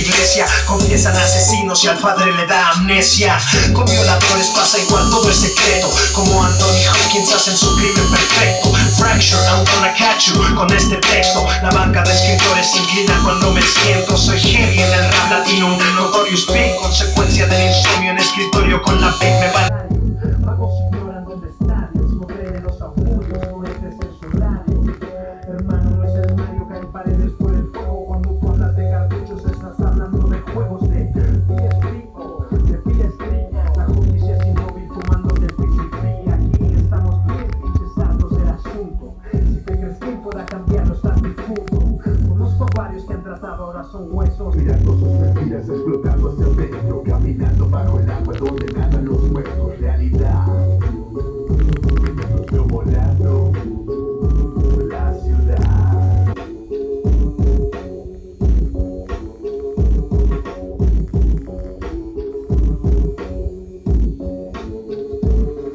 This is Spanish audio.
iglesia. Confiesan asesinos y al padre le da amnesia. Con violadores pasa igual, todo es secreto. Como Anthony Hopkins hacen su crimen perfecto. Fracture, I'm gonna catch you. Con este texto, la banca de escritores se inclina cuando me siento. Soy heavy en el rap latino, un notorious big. Consecuencia del insomnio en escritorio con la big me va. Vagos ignoran dónde estadios, no creen en los augurios, no es su radio. Hermano, no es el Mario, caen paredes por el fuego. Cuando tú hablas de cartuchos estás hablando de juegos de PS3. La justicia es inmóvil fumando de PCP. Aquí estamos bien, pinches hartos del asunto. Si te crees que pueda cambiarlo estás difunto. Conozco varios que han tratado, ahora son huesos. Mirando sus mentiras, explotando hacia el pecho, caminando bajo el agua donde nadan los muertos. Realidad.